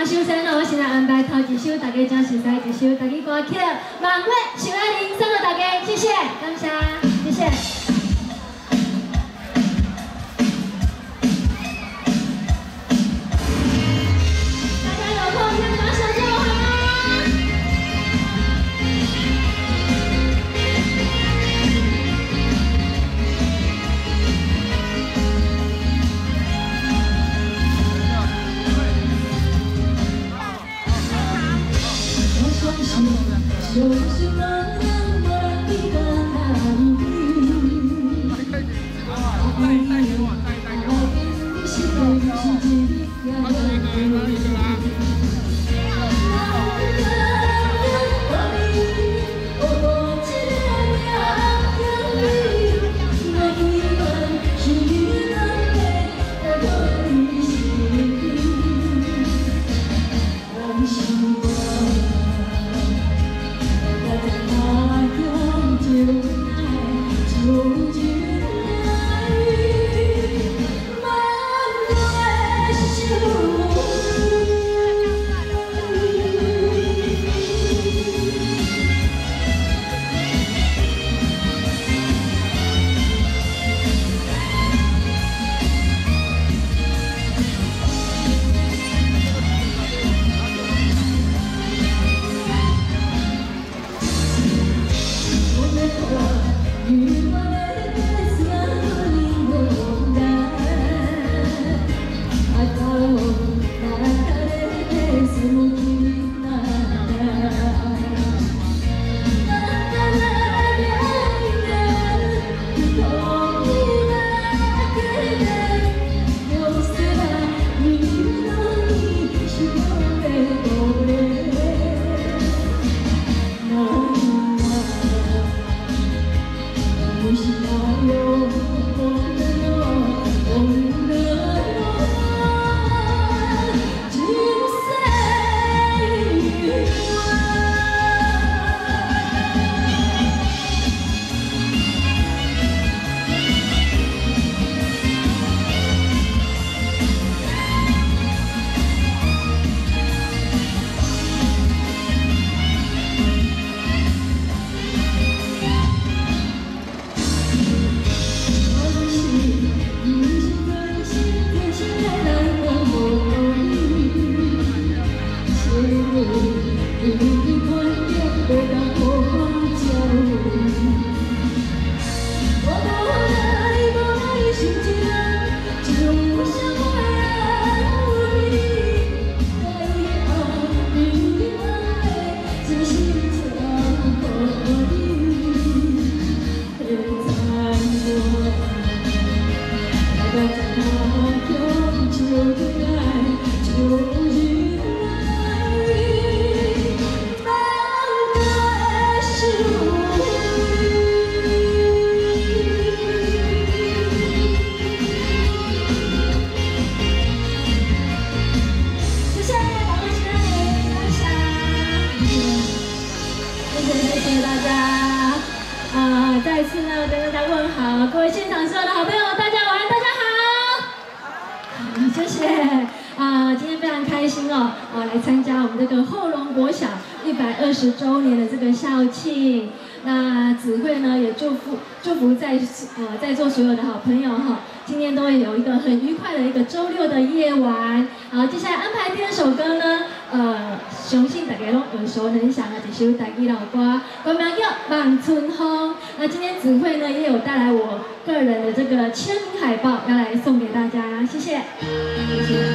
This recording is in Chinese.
首先呢，我先来安排头一首大家真熟悉一首台语歌曲《望月想爱您》，送给大家，谢谢，感谢，谢谢。 就是那样的一个男人，再次呢跟大家问好，各位现场所有的好朋友，大家晚安，大家好。谢谢今天非常开心哦，来参加我们这个后龙国小120周年的这个校庆。那子慧呢也祝福在座所有的好朋友哈，今天都会有一个很愉快的一个周六的夜晚。好，接下来安排第二首歌呢，相信大家都耳熟能详的一首台语老歌，歌名叫《望春风》。那今天子慧呢也有带来我个人的这个签名海报，要来送给大家，谢谢。谢谢。